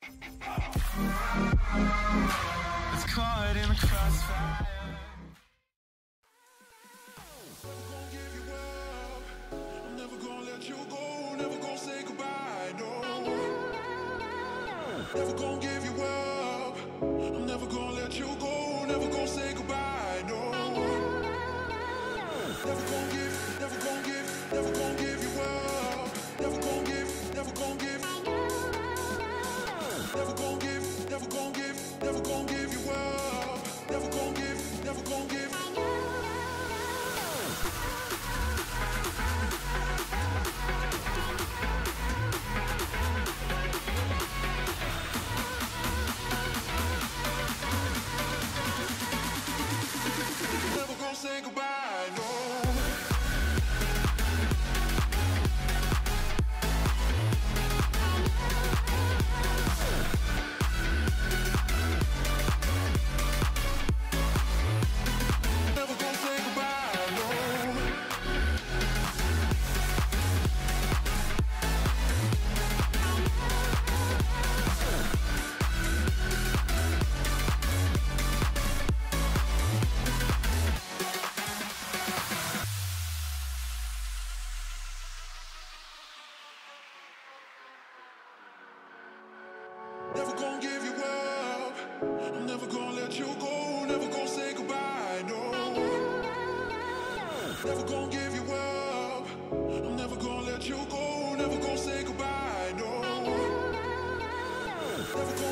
It's caught in the crossfire. Never gonna let you go, never gonna say goodbye, no. Never gonna give you up, I'm never gonna let you go, never gonna say goodbye, no. Never gonna give, never gonna give, never gonna give you up, never gonna give, never gonna give. Never gonna give, never gonna give, never gonna give you up, never gonna give, never gonna give. Never gonna say goodbye, no. Never gonna say goodbye, no. Never gonna give you up, I'm never gonna let you go, never gonna say goodbye, no. Never gonna give you up, I'm never gonna let you go, never gonna say goodbye, no. Never gonna